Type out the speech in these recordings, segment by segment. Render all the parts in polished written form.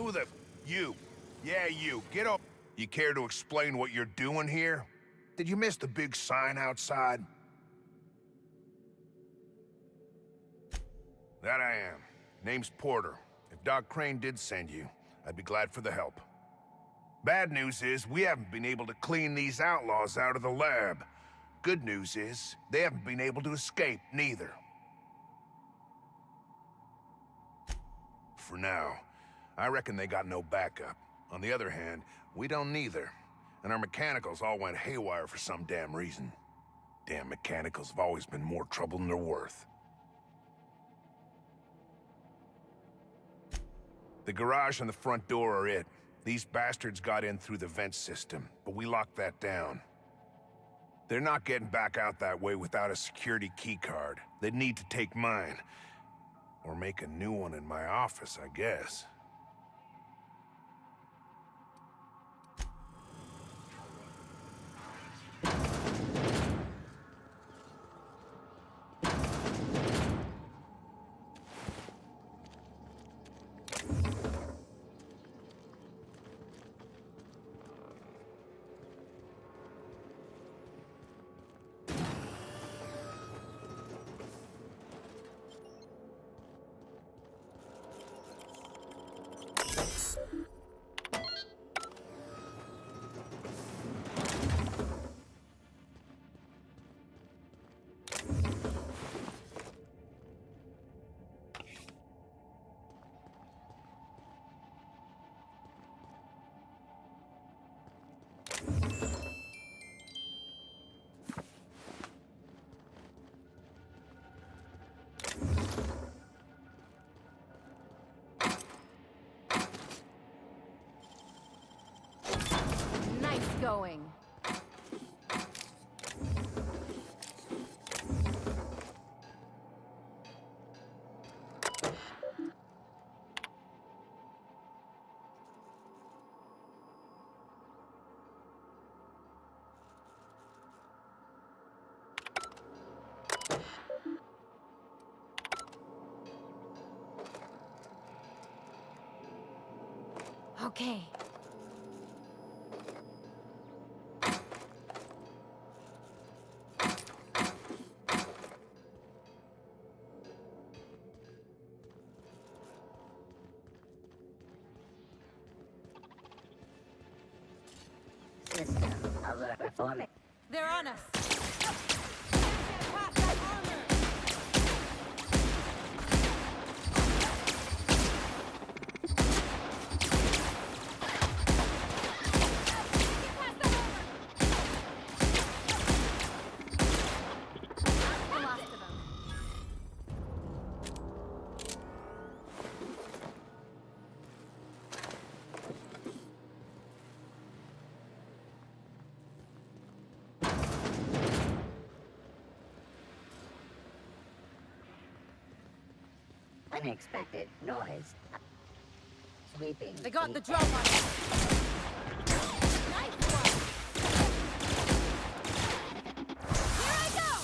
Who the... You. Yeah, you. Get up. You care to explain what you're doing here? Did you miss the big sign outside? That I am. Name's Porter. If Doc Crane did send you, I'd be glad for the help. Bad news is, we haven't been able to clean these outlaws out of the lab. Good news is, they haven't been able to escape, neither. For now. I reckon they got no backup. On the other hand, we don't neither. And our mechanicals all went haywire for some damn reason. Damn mechanicals have always been more trouble than they're worth. The garage and the front door are it. These bastards got in through the vent system, but we locked that down. They're not getting back out that way without a security keycard. They'd need to take mine. Or make a new one in my office, I guess. Going. Okay. They're on us. Unexpected noise. Sweeping. They got the drop on us. Nice one. Here I go.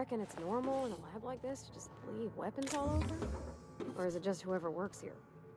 reckon it's normal in a lab like this to just leave weapons all over? Or is it just whoever works here?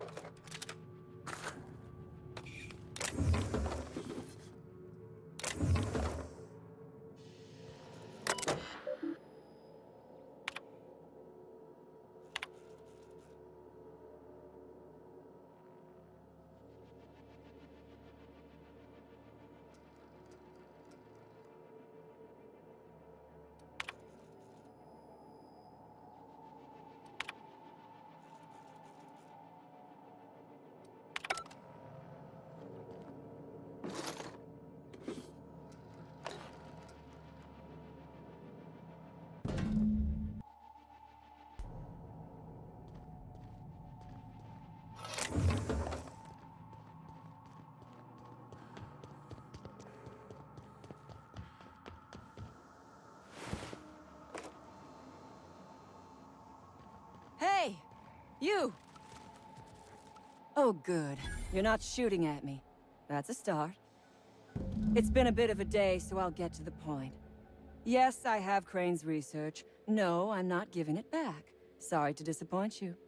Hey! You! Oh, good. You're not shooting at me. That's a start. It's been a bit of a day, so I'll get to the point. Yes, I have Crane's research. No, I'm not giving it back. Sorry to disappoint you.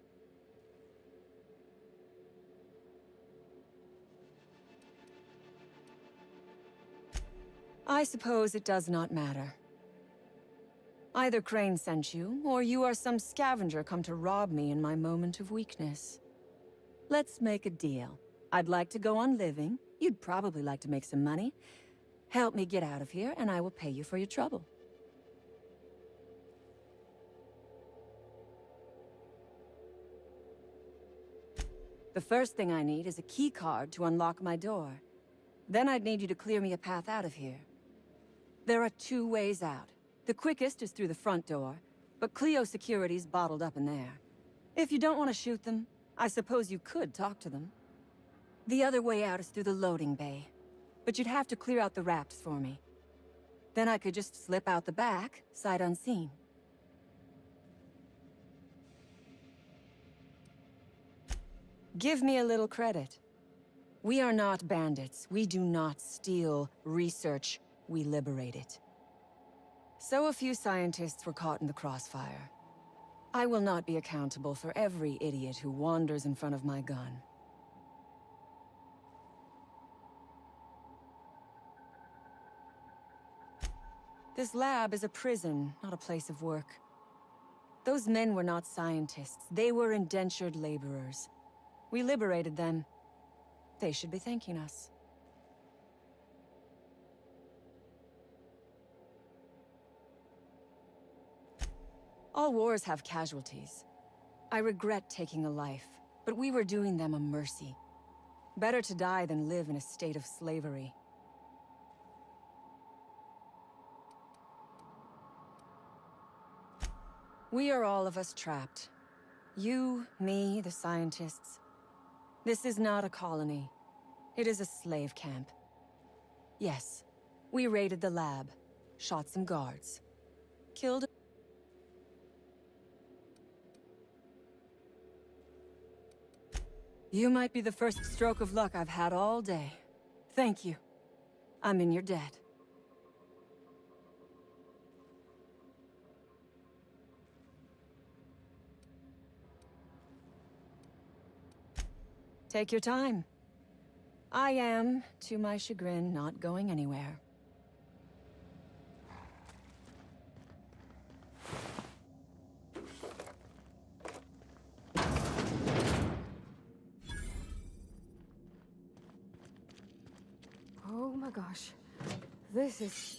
I suppose it does not matter. Either Crane sent you, or you are some scavenger come to rob me in my moment of weakness. Let's make a deal. I'd like to go on living. You'd probably like to make some money. Help me get out of here, and I will pay you for your trouble. The first thing I need is a key card to unlock my door. Then I'd need you to clear me a path out of here. There are 2 ways out. The quickest is through the front door, but Cleo security's bottled up in there. If you don't want to shoot them, I suppose you could talk to them. The other way out is through the loading bay, but you'd have to clear out the rafts for me. Then I could just slip out the back, sight unseen. Give me a little credit. We are not bandits. We do not steal research. We liberate it. So a few scientists were caught in the crossfire. I will not be accountable for every idiot who wanders in front of my gun. This lab is a prison, not a place of work. Those men were not scientists. They were indentured laborers. We liberated them. They should be thanking us. All wars have casualties. I regret taking a life, but we were doing them a mercy. Better to die than live in a state of slavery. We are all of us trapped. You, me, the scientists. This is not a colony. It is a slave camp. Yes, we raided the lab, shot some guards, killed. You might be the first stroke of luck I've had all day. Thank you. I'm in your debt. Take your time. I am, to my chagrin, not going anywhere. Oh my gosh. This is...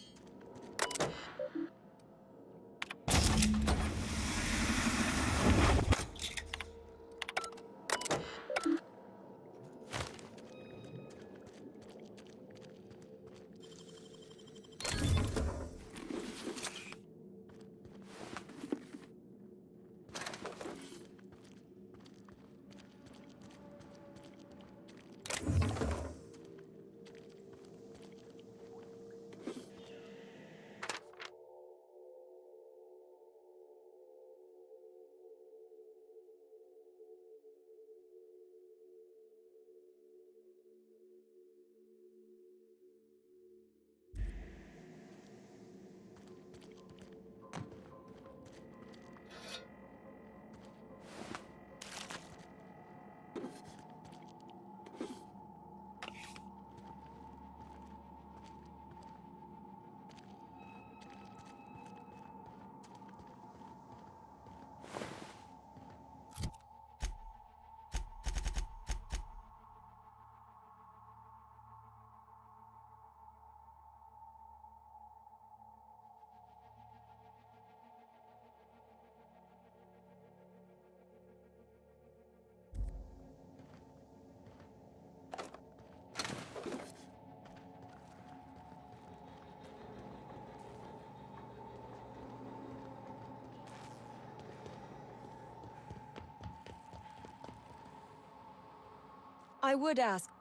I would ask.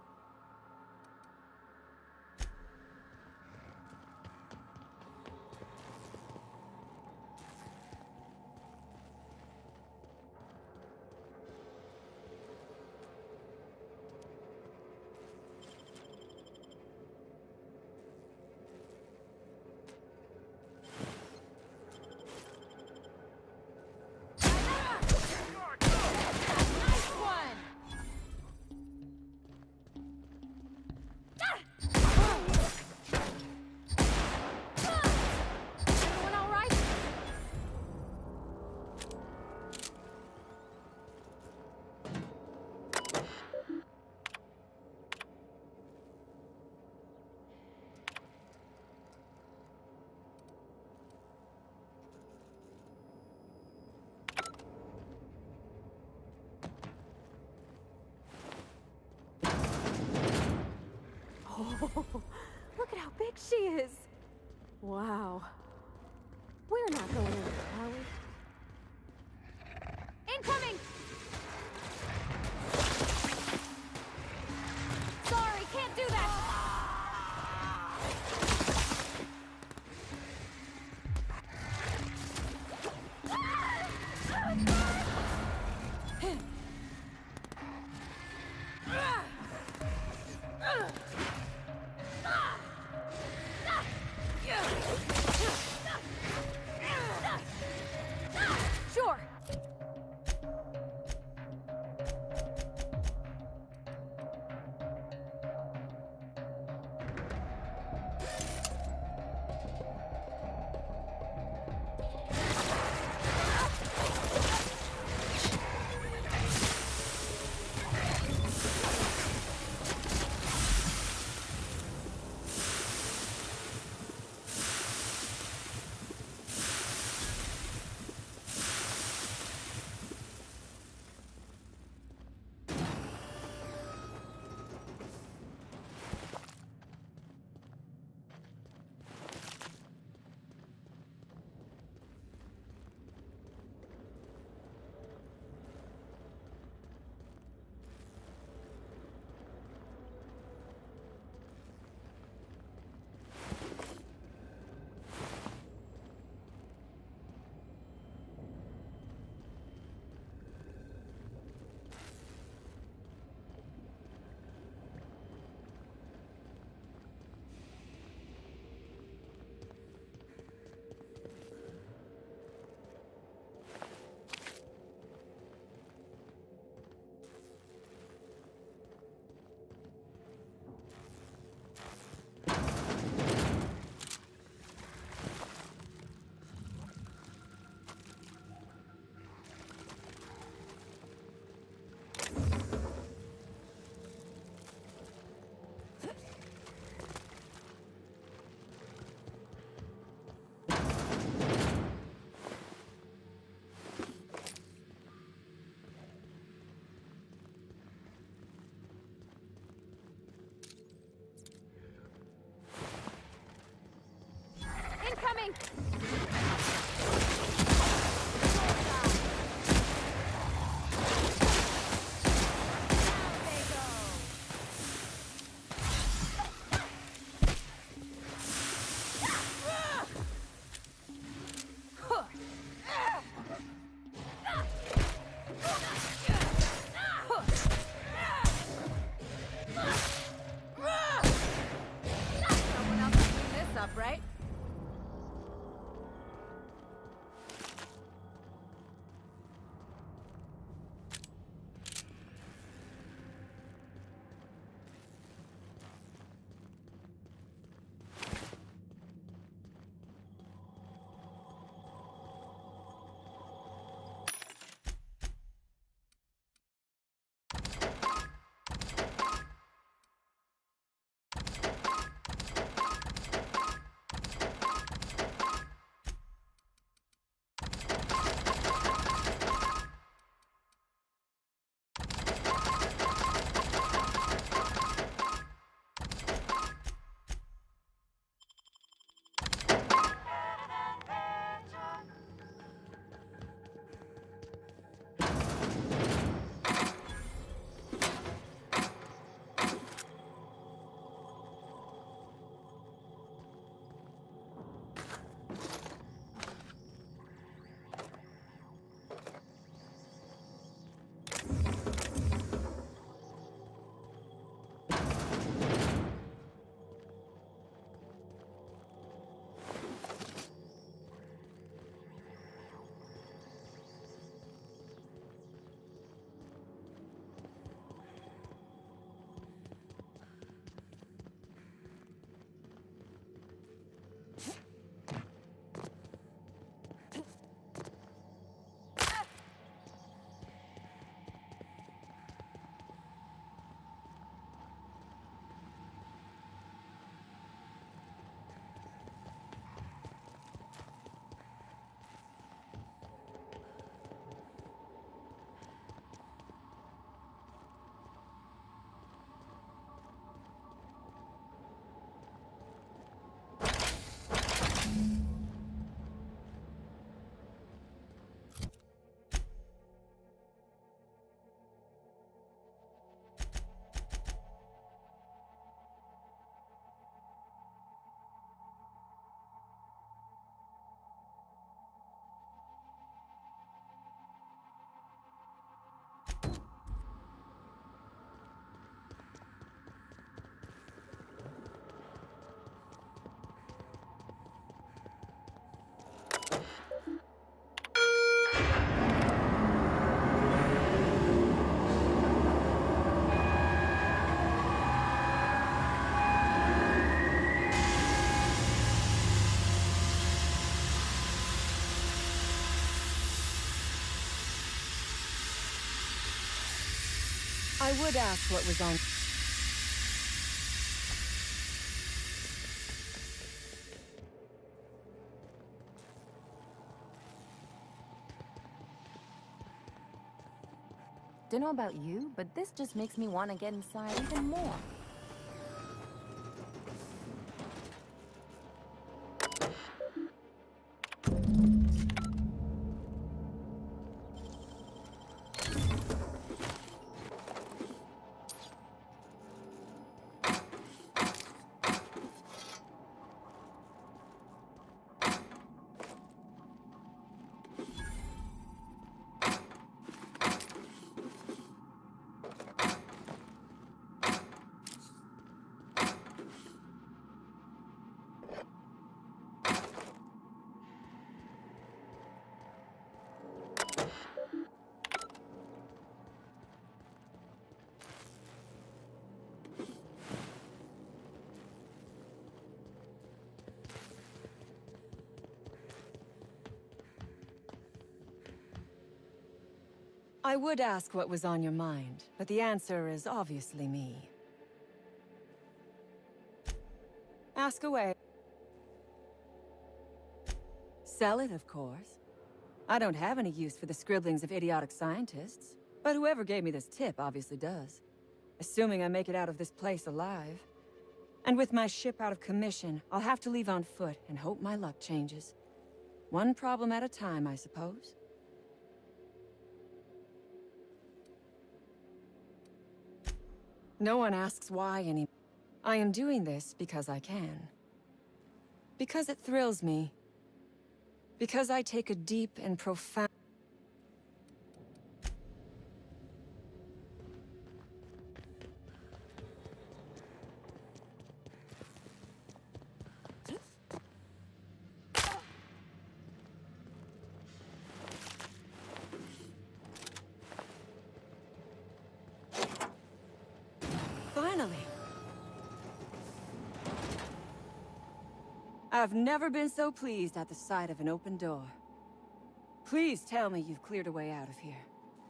Look at how big she is! Wow. We're not going in there, are we? Incoming! Sorry, can't do that! Sure. Incoming! Someone else can clean this up, right? I would ask what was on... Don't know about you, but this just makes me want to get inside even more. I would ask what was on your mind, but the answer is obviously me. Ask away. Sell it, of course. I don't have any use for the scribblings of idiotic scientists, but whoever gave me this tip obviously does. Assuming I make it out of this place alive. And with my ship out of commission, I'll have to leave on foot and hope my luck changes. One problem at a time, I suppose. No one asks why anymore. I am doing this because I can. Because it thrills me. Because I take a deep and profound... Finally! I've never been so pleased at the sight of an open door. Please tell me you've cleared a way out of here.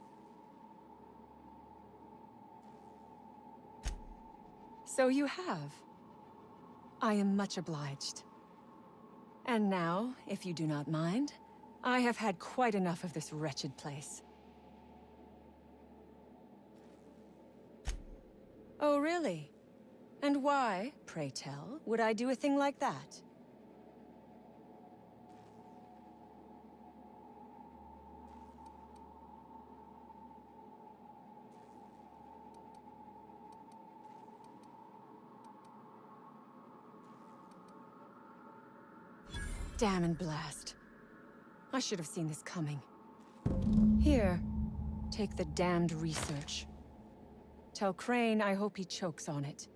So you have. I am much obliged. And now, if you do not mind, I have had quite enough of this wretched place. Oh, really? And why, pray tell, would I do a thing like that? Damn and blast. I should have seen this coming. Here, take the damned research. Tell Crane I hope he chokes on it.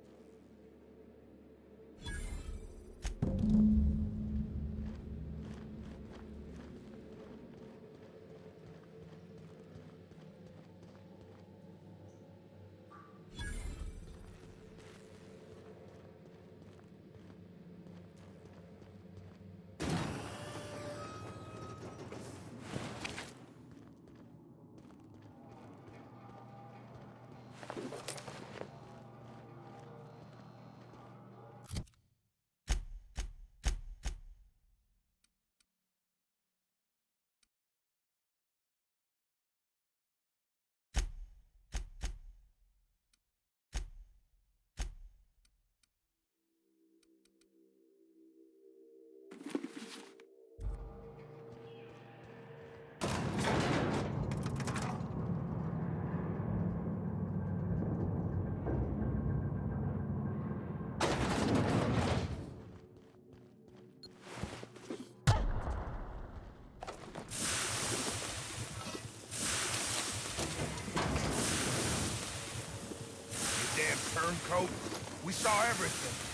Turncoat. We saw everything.